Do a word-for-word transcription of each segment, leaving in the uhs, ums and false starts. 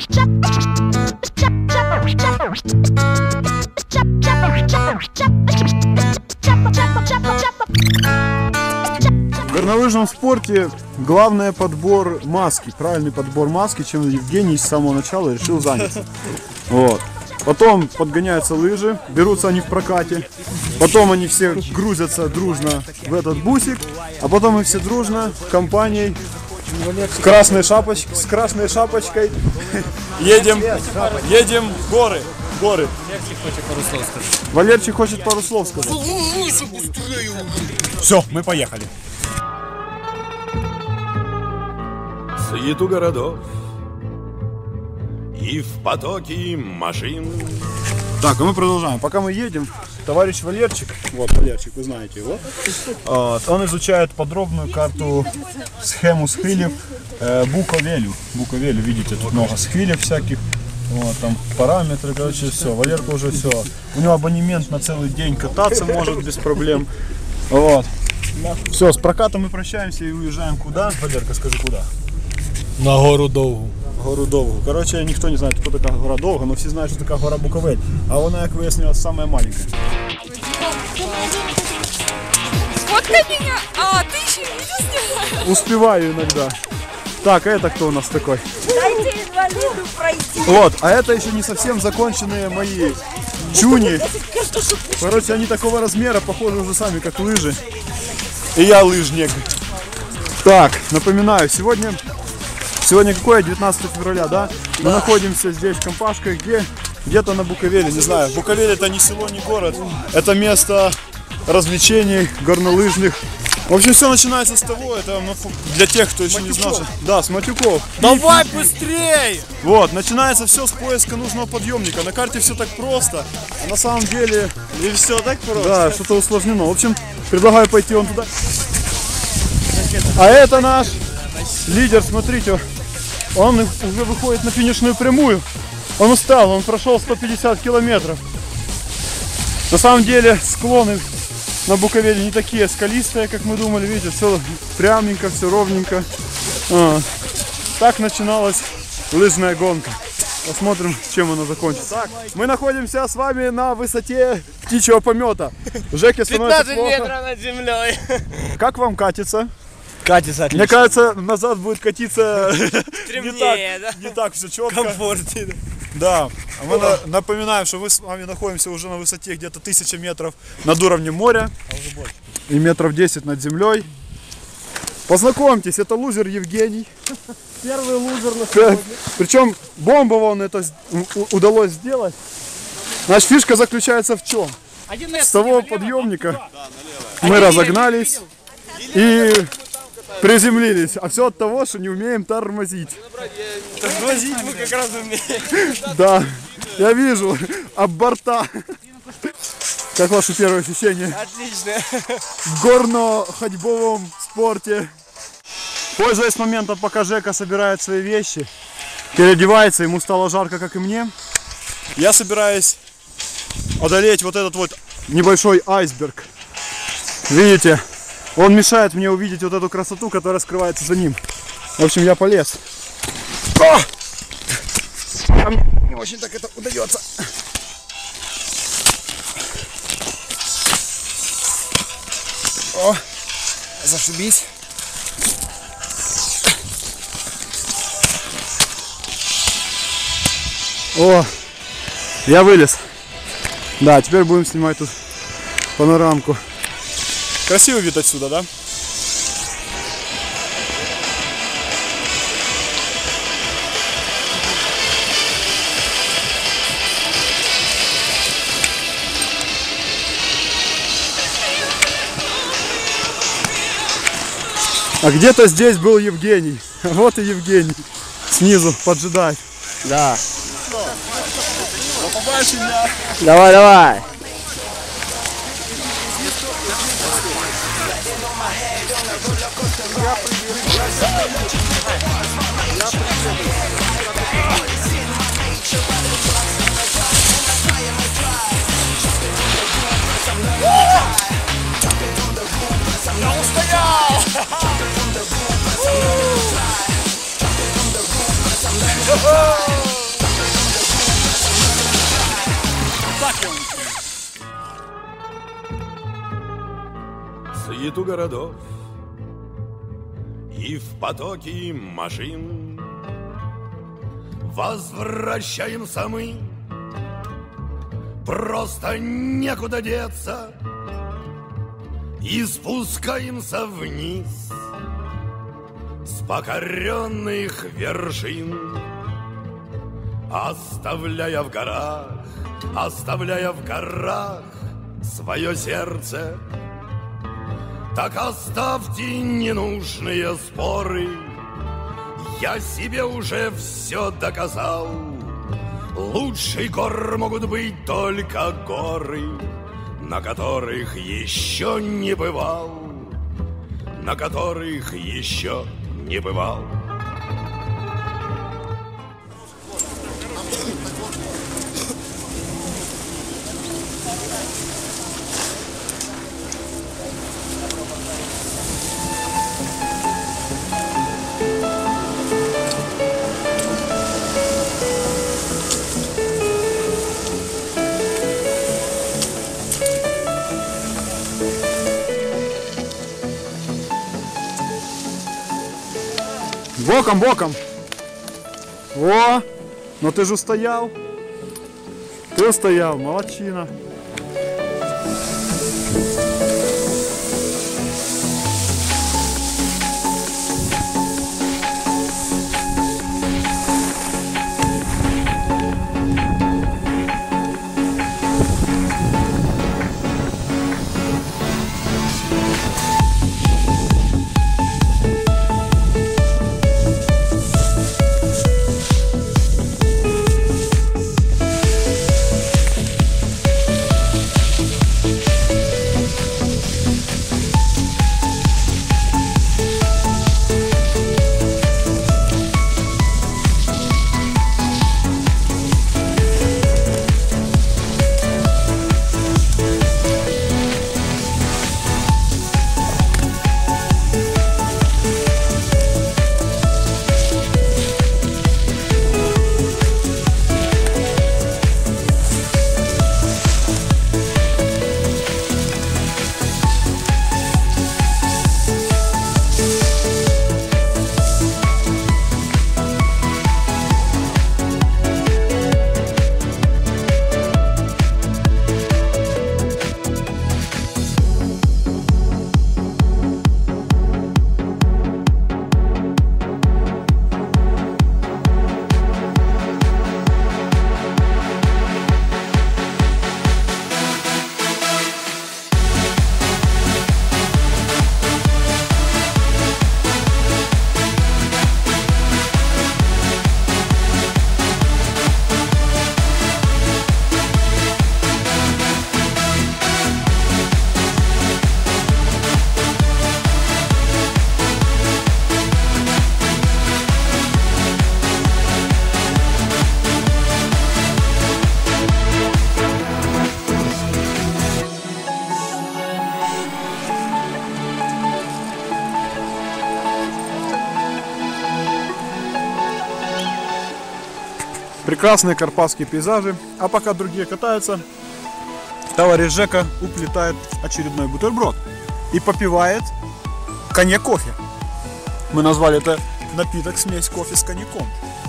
В горнолыжном спорте главное подбор маски, правильный подбор маски, чем Евгений с самого начала решил заняться. Вот. Потом подгоняются лыжи, берутся они в прокате, потом они все грузятся дружно в этот бусик, а потом мы все дружно компанией с красной шапочкой, с красной шапочкой едем, едем в горы. Горы. Валерчик хочет пару слов сказать. Все, мы поехали. Суету городов и в потоке машин. Так, а мы продолжаем. Пока мы едем, товарищ Валерчик, вот Валерчик, вы знаете его, вот, он изучает подробную карту, схему схилев э, Буковелю. Буковелю, видите, тут много схилев всяких. Вот, там параметры, короче, все. Валерка уже все. У него абонемент на целый день, кататься может без проблем. Вот. Все, с прокатом мы прощаемся и уезжаем куда? Валерка, скажи, куда? На гору Довгу. Гору Довгу. Короче, ніхто не знає, хто така гора Довга, але всі знають, що така гора Буковель. А вона, як вияснилось, самая маленькая. Сфоткай меня! А, ты еще видео снимаешь? Успеваю иногда. Так, а это кто у нас такой? Дайте инвалиду пройти. Вот, а это еще не совсем законченные мои чуни. Короче, они такого размера, похожи уже сами, как лыжи. И я лыжник. Так, напоминаю, сегодня... Сегодня какое? девятнадцатое февраля, да? Мы да. находимся здесь в компашках, где где-то на Буковеле, не знаю. Буковель это не село, не город. Это место развлечений горнолыжных. В общем, все начинается с того, это ну, для тех, кто еще Матюков. не знал. Что... Да, с матюков. Давай быстрей! Вот, начинается все с поиска нужного подъемника. На карте все так просто, а на самом деле... И все так просто? Да, что-то усложнено. В общем, предлагаю пойти вон туда. А это наш лидер, смотрите. Он уже выходит на финишную прямую. Он устал, он прошел сто пятьдесят километров. На самом деле склоны на Буковеле не такие скалистые, как мы думали. Видите, все пряменько, все ровненько. А, так начиналась лыжная гонка. Посмотрим, чем она закончится. Так, мы находимся с вами на высоте птичьего помета. Жеке становится пятнадцать плохо. метров над землей. Как вам катится? Катится отлично. Мне кажется, назад будет катиться Стремнее, не так, да? не так все четко. Комфортнее. Да. А мы на, напоминаем, что мы с вами находимся уже на высоте где-то тысяча метров над уровнем моря. А уже больше. И метров десять над землей. Познакомьтесь, это лузер Евгений. Первый лузер на сегодня. Причем бомбово он это удалось сделать. Значит, фишка заключается в чем? С того подъемника мы разогнались и приземлились. А все от того, что не умеем тормозить. Тормозить мы как раз умеем. Да, я вижу, об борта. Как ваши первые ощущения? Отлично. В горно-ходьбовом спорте. Пользуясь моментом, пока Жека собирает свои вещи, переодевается, ему стало жарко, как и мне, я собираюсь одолеть вот этот вот небольшой айсберг. Видите, он мешает мне увидеть вот эту красоту, которая скрывается за ним. В общем, я полез. О! А мне не очень так это удается. О, зашибись. О, я вылез. Да, теперь будем снимать тут панорамку. Красивый вид отсюда, да? А где-то здесь был Евгений. Вот и Евгений. Снизу поджидает. Да. Побачення. Давай, давай. Я устоял! так его начинает. Суету городов и в потоке машин возвращаемся мы, просто некуда деться, и спускаемся вниз с покоренных вершин, оставляя в горах, оставляя в горах свое сердце. Так оставьте ненужные споры, я себе уже все доказал. Лучшей гор могут быть только горы, на которых еще не бывал, на которых еще не бывал. Боком, боком. О, ну ты же устоял. Ты устоял, молодчина. Прекрасные карпатские пейзажи. А пока другие катаются, товарищ Жека уплетает очередной бутерброд и попивает коньяк-кофе. Мы назвали это напиток смесь кофе с коньяком.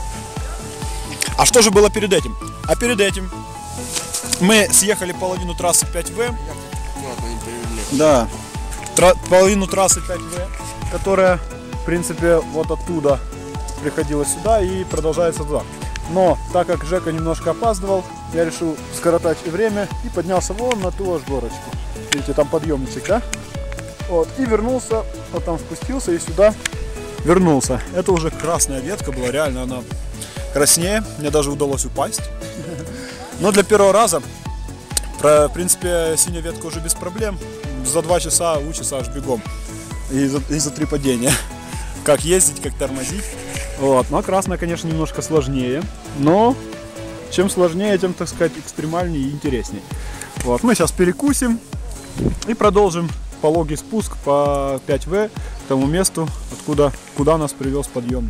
А что же было перед этим? А перед этим мы съехали половину трассы пять вэ. Да, тра половину трассы пять вэ, которая, в принципе, вот оттуда приходила сюда и продолжается туда. Но так как Жека немножко опаздывал, я решил скоротать время и поднялся вон на ту аж горочку. Видите, там подъемничек, да? Вот, и вернулся, вот там спустился и сюда вернулся. Это уже красная ветка была, реально она краснее. Мне даже удалось упасть. Но для первого раза, в принципе, синяя ветка уже без проблем. За два часа учится аж бегом. И за, и за три падения. Как ездить, как тормозить. Вот. Ну а красная, конечно, немножко сложнее. Но чем сложнее, тем, так сказать, экстремальнее и интереснее. Вот. Мы сейчас перекусим и продолжим пологий спуск по пять вэ к тому месту, откуда, куда нас привез подъем.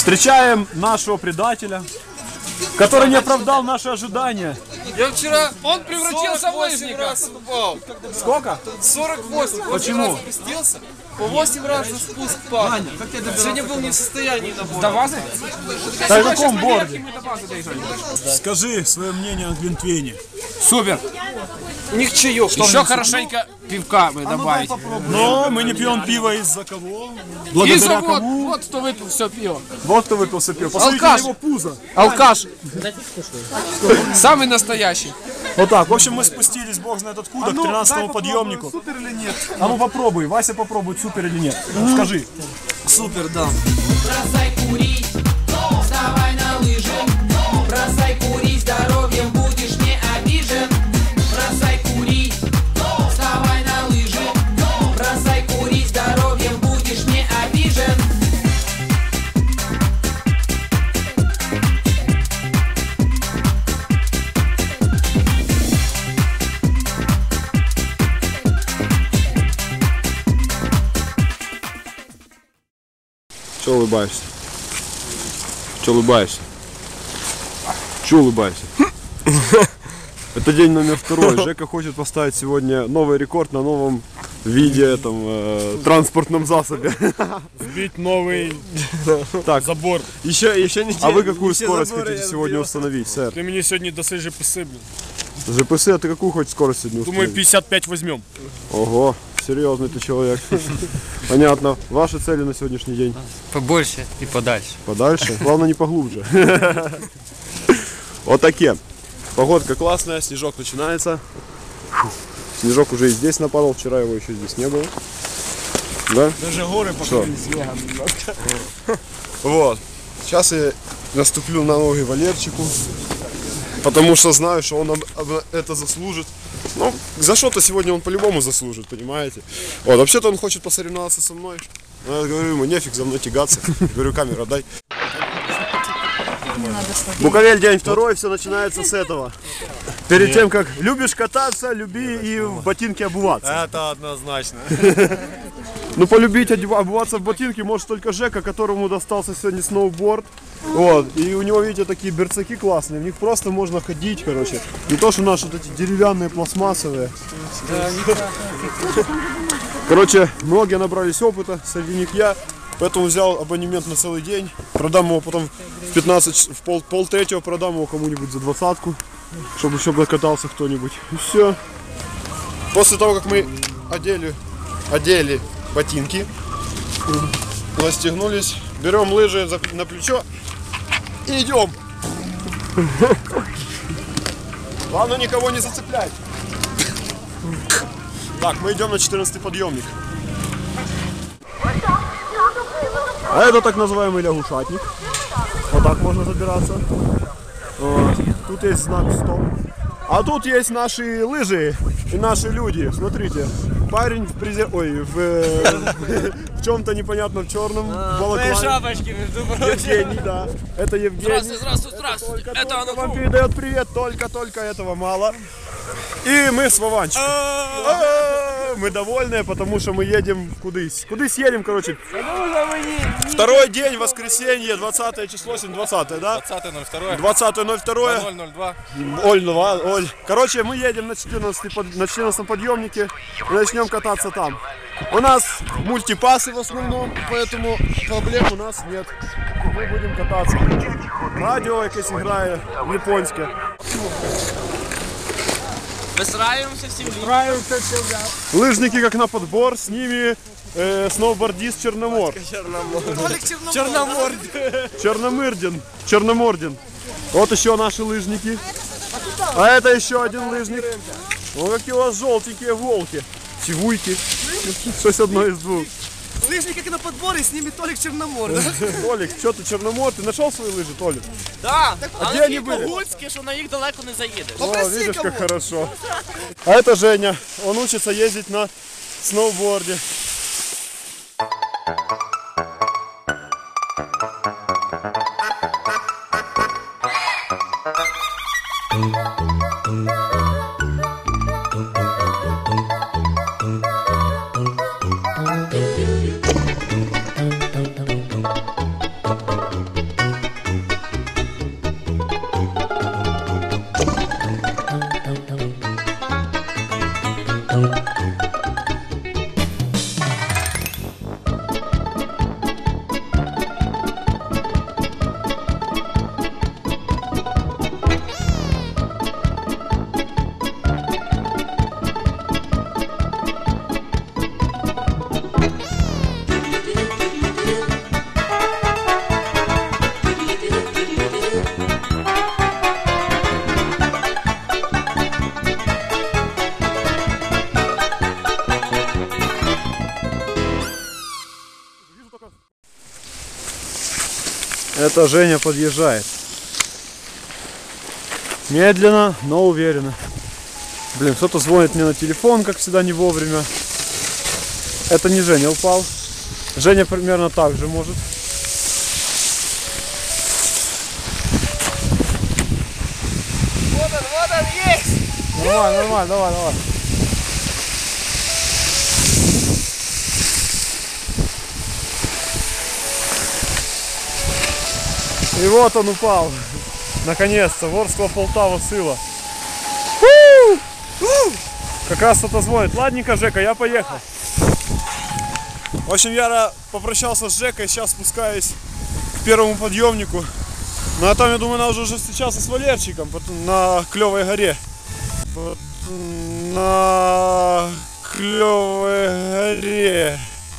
Встречаем нашего предателя, который не оправдал наши ожидания. Я вчера... Он превратился в лыжника. Сколько? сорок восемь. Почему? Спустился. По восемь раз на спуск падал. Сегодня был не в состоянии на борде. До базы? На каком борде? Скажи свое мнение о Глинтвейне. Супер. У них чаек. Еще хорошенько пивка вы добавите. Но мы не пьем пиво из-за кого? Из-за Благодаря вот, кому? вот кто выпил все пиво. Вот кто выпил все пиво. Посмотрите на Алкаш. его пузо. Алкаш. Самый настоящий. Вот так. В общем, мы спустились, бог знает откуда, к тринадцатому подъемнику. Супер или нет? А ну попробуй. Вася попробует, супер или нет. Скажи. Супер, да. Бросай курить, вставай на лыжи. Бросай курить, здоровьем будешь не обижен. Бросай курить, вставай на лыжи. Бросай курить, здоровьем будешь не обижен. Че улыбаешься? Че улыбаешься? Че улыбаешься? Это день номер второй. Жека хочет поставить сегодня новый рекорд на новом виде, этом э, транспортном засобе. Сбить новый Так, забор. еще, еще не. А вы какую скорость хотите сегодня установить, сэр? Ты мне сегодня даси ЖПС, блин. ЖПС, а ты какую хоть скорость сегодня Думаю, установить? пятьдесят пять возьмем. Ого, серьезный ты человек. Понятно. Ваши цели на сегодняшний день? Побольше и подальше. Подальше? Главное, не поглубже. Вот такие. Погодка классная, снежок начинается. Снежок уже и здесь нападал, вчера его еще здесь не было. Да? Даже горы покрыли снегом немножко. Вот. Сейчас я наступлю на ноги Валерчику. Потому что знаю, что он об- об- это заслужит. Ну, за что-то сегодня он по-любому заслужит, понимаете? Вот, вообще-то он хочет посоревноваться со мной. Но я говорю ему, нефиг за мной тягаться. Говорю, камеру дай. Буковель, день второй, все начинается с этого. Перед тем, как любишь кататься, люби и в ботинке обуваться. Это однозначно. Ну, полюбить одев- обуваться в ботинки может только Жека, которому достался сегодня сноуборд. Вот. И у него, видите, такие берцаки классные. В них просто можно ходить, короче. Не то, что наши вот эти деревянные, пластмассовые. Короче, многие набрались опыта, среди них я. Поэтому взял абонемент на целый день. Продам его потом в пятнадцать, в пол, пол третьего продам его кому-нибудь за двадцатку. Чтобы еще катался кто-нибудь. И все. После того, как мы одели, одели ботинки, застегнулись, берем лыжи за- на плечо и идем. Главное никого не зацеплять. Так, мы идем на четырнадцатый подъемник. А это так называемый лягушатник. Вот так можно забираться. Вот. Тут есть знак стоп. А тут есть наши лыжи и наши люди. Смотрите, парень в презер... Ой, в, э, в чем-то непонятном черном. балаклаве. Шапочки, между прочим. Евгений, да. Это Евгений. Здравствуй, здравствуй. Только, Это только оно. вам передает привет, только-только этого мало. И мы с Вованчиком. А, Мы довольны, потому что мы едем кудысь. Кудысь едем, короче. Второй день, воскресенье, двадцатое число, сегодня двадцатое, да? двадцатое ноль второе. двадцатое ноль второе. ноль ноль два. Оль, два, Оль. Короче, мы едем на четырнадцатом под- на четырнадцатом подъемнике и начнем кататься там. У нас мультипасы в основном, поэтому проблем у нас нет. Мы будем кататься. Радіо якесь грає в японське. Выстраиваемся в семье. Лыжники как на подбор, с ними э, сноубордист Черномор. Черномор. Черномырдин. Черномордин. Вот еще наши лыжники. А это еще один лыжник. Ну какие у вас желтенькие волки. Чевуйки. Что-то одно из двух. Лыжни как на подбор, и с ними Толик Черномор, да? Толик, что ты Черномор? Ты нашел свои лыжи, Толик? Да, А але где они такі были? погульські, що на їх далеко не заїдеш. О, видишь, как хорошо. А это Женя. Он учится ездить на сноуборде. Это Женя подъезжает. Медленно, но уверенно. Блин, кто-то звонит мне на телефон, как всегда, не вовремя. Это не Женя упал. Женя примерно так же может. Вот он, вот он есть! Нормально, нормально, давай, давай. И вот он упал. Наконец-то, Ворскла, Полтава, Сыла. Как раз кто-то звонит. Ладненько, Жека, я поехал. В общем, я попрощался с Жекой, сейчас спускаюсь к первому подъемнику. Ну а там, я думаю, надо уже встречаться с Валерчиком на Клевой горе. На Клевой горе.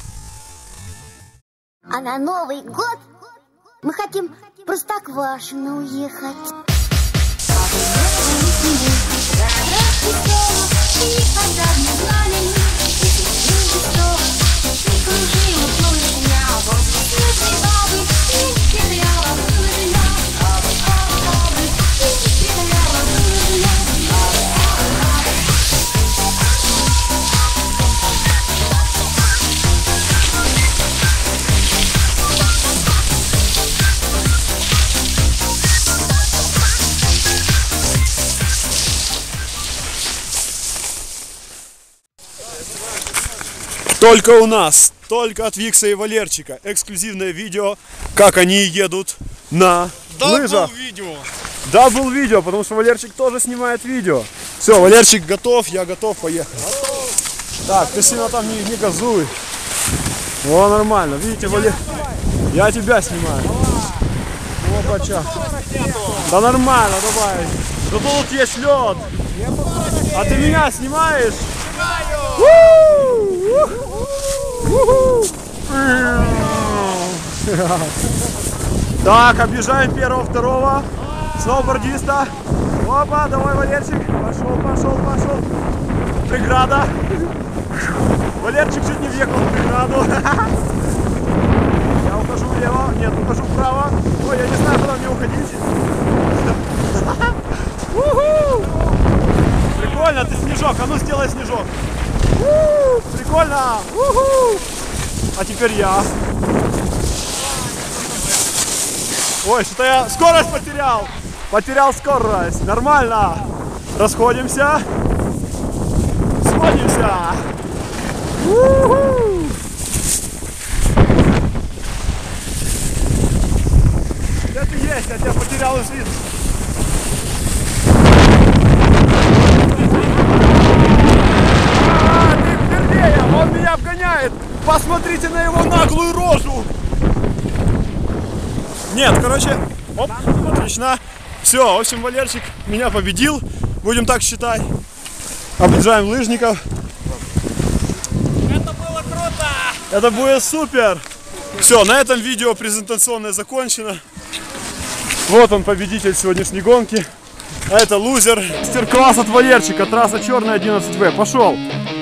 А на Новый год мы хотим в Простоквашино уехать. Только у нас, только от Викса и Валерчика эксклюзивное видео, как они едут на лыжах. видео. Да, был видео, потому что Валерчик тоже снимает видео. Все, Валерчик готов, я готов, поехали. Готов. Так, ты сильно там не, не газуй. О, нормально, видите, Валер... Я тебя снимаю. Опача. Да нормально, давай. Да тут есть лед. А ты меня снимаешь? Так, объезжаем первого, второго сноубордиста. Опа, давай, Валерчик. Пошел, пошел, пошел. Преграда. Валерчик чуть не въехал в преграду. Я ухожу влево. Нет, ухожу вправо. Ой, я не знаю, куда мне уходить. Прикольно, ты снежок. А ну сделай снежок. Прикольно. А теперь я. Ой, что-то я скорость потерял. Потерял скорость. Нормально. Расходимся. Сходимся. У-ху. Где ты есть? Я тебя потерял из виду. А, ты впервые. Он меня обгоняет. Посмотрите на его наглую рожу. Нет, короче, оп, отлично. Все, в общем, Валерчик меня победил. Будем так считать. Объезжаем лыжников. Это было круто! Это будет супер. Все, на этом видео презентационное закончено. Вот он, победитель сегодняшней гонки. А это лузер. Мастер-класс от Валерчика. Трасса черная одиннадцать вэ. Пошел.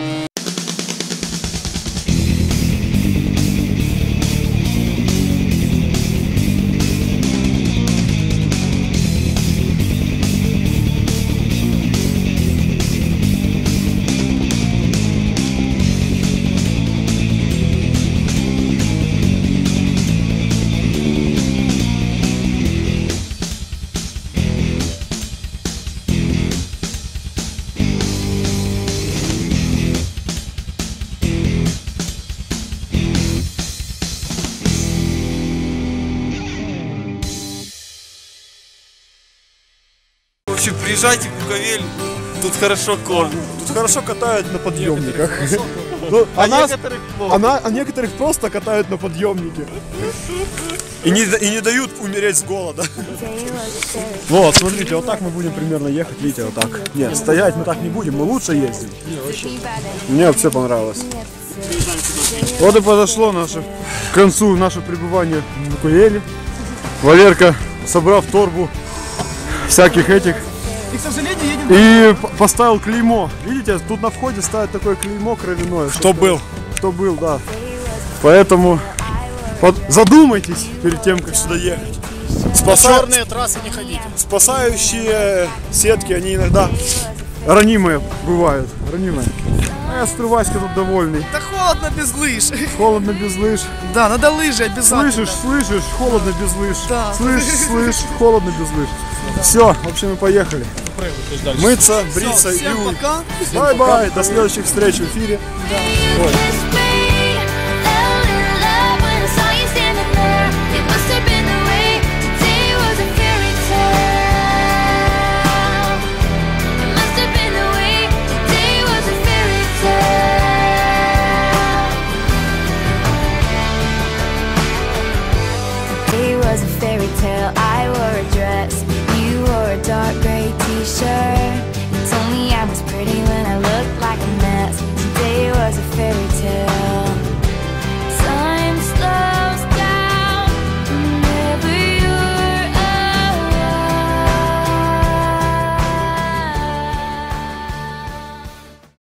В общем, приезжайте в Буковель, тут хорошо кормят. Тут хорошо катают на подъемниках. Ну, а, нас, а, на, а некоторых просто катают на подъемнике. И не, и не дают умереть с голода. Вот, смотрите, вот так мы будем примерно ехать, видите, вот так. Нет, стоять мы так не будем, мы лучше ездим. Мне вообще понравилось. Вот и подошло наше, к концу наше пребывание в Буковеле. Валерка, собрав торбу всяких этих, И, к сожалению, едем... и поставил клеймо. Видите, тут на входе ставят такое клеймо кровяное. Кто был? Кто был, да. Поэтому под... задумайтесь перед тем, как сюда ехать. Спаса- черные трассы не ходите. Спасающие сетки, они иногда ранимые бывают. Ранимые. А я смотрю, Васька тут довольный. Да холодно без лыж. Холодно без лыж. Да, надо лыжи обязательно. Слышишь, слышишь, холодно без лыж. Да. Слышишь, слышишь, холодно без лыж. Все, в общем, мы поехали. Мыться, бриться и Всем уйти. пока. Бай-бай, до следующих встреч в эфире. Да. Ой.